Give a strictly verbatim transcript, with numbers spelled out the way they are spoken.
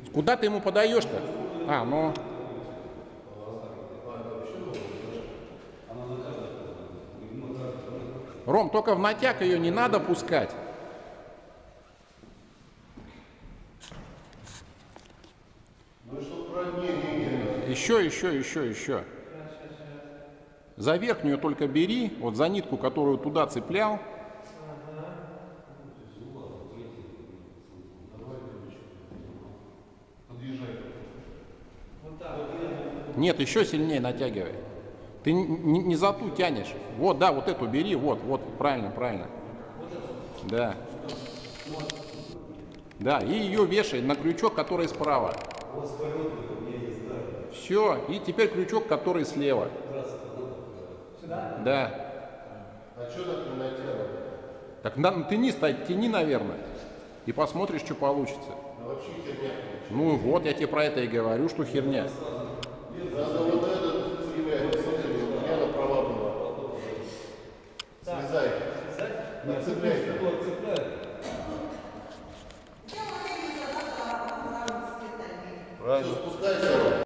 Куда ты ему подаешь-то? А, ну... Ром, только в натяг ее не надо пускать. Еще, еще, еще, еще. За верхнюю только бери, вот за нитку, которую туда цеплял. Нет, еще сильнее натягивай. Ты не, не за ту тянешь. Вот, да, вот эту бери, вот, вот, правильно, правильно. Да. Да, и ее вешай на крючок, который справа. Все, и теперь крючок, который слева. Да. А что так не натянут? Так на, ты низ тяни, наверное, и посмотришь, что получится. А вообще херня. Ну вот, я тебе про это и говорю, что херня. Надо вот этот цеплять, смотри, у меня на права была. Слезай. Нацепляй. Правильно. Все, спускайся.